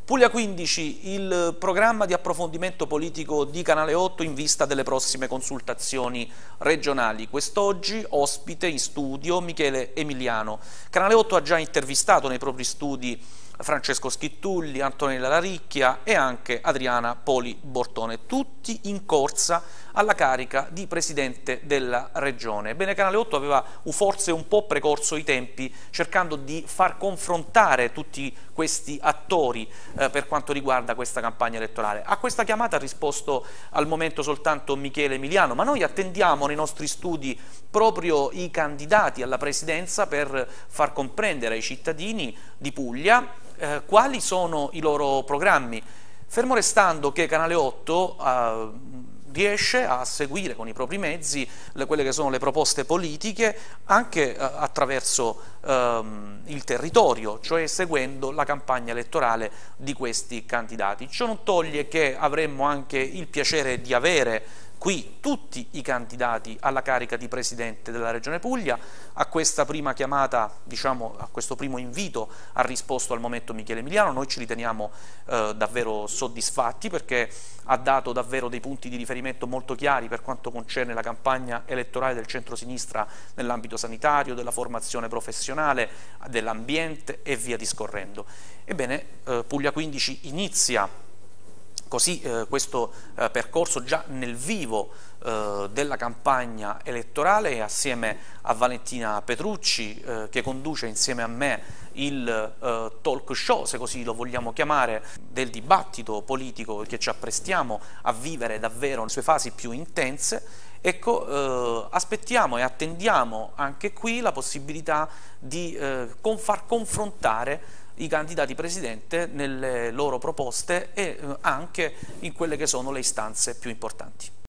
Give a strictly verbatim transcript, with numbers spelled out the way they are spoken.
Puglia quindici, il programma di approfondimento politico di Canale otto in vista delle prossime consultazioni regionali. Quest'oggi ospite in studio Michele Emiliano. Canale otto ha già intervistato nei propri studi Francesco Schittulli, Antonella Laricchia e anche Adriana Poli Bortone, tutti in corsa alla carica di Presidente della Regione. Ebbene, Canale otto aveva forse un po' precorso i tempi, cercando di far confrontare tutti questi attori eh, per quanto riguarda questa campagna elettorale. A questa chiamata ha risposto al momento soltanto Michele Emiliano, ma noi attendiamo nei nostri studi proprio i candidati alla Presidenza per far comprendere ai cittadini di Puglia Eh, quali sono i loro programmi, fermo restando che Canale otto eh, riesce a seguire con i propri mezzi le, quelle che sono le proposte politiche anche eh, attraverso ehm, il territorio, cioè seguendo la campagna elettorale di questi candidati. Ciò non toglie che avremmo anche il piacere di avere qui tutti i candidati alla carica di Presidente della Regione Puglia. A questa prima chiamata, diciamo, a questo primo invito ha risposto al momento Michele Emiliano. Noi ci riteniamo eh, davvero soddisfatti perché ha dato davvero dei punti di riferimento molto chiari per quanto concerne la campagna elettorale del centro-sinistra nell'ambito sanitario, della formazione professionale, dell'ambiente e via discorrendo. Ebbene, eh, Puglia quindici inizia così eh, questo eh, percorso già nel vivo eh, della campagna elettorale e assieme a Valentina Petrucci eh, che conduce insieme a me il eh, talk show, se così lo vogliamo chiamare, del dibattito politico che ci apprestiamo a vivere davvero nelle sue fasi più intense. Ecco, eh, aspettiamo e attendiamo anche qui la possibilità di eh, con far confrontare i candidati presidente nelle loro proposte e eh, anche in quelle che sono le istanze più importanti.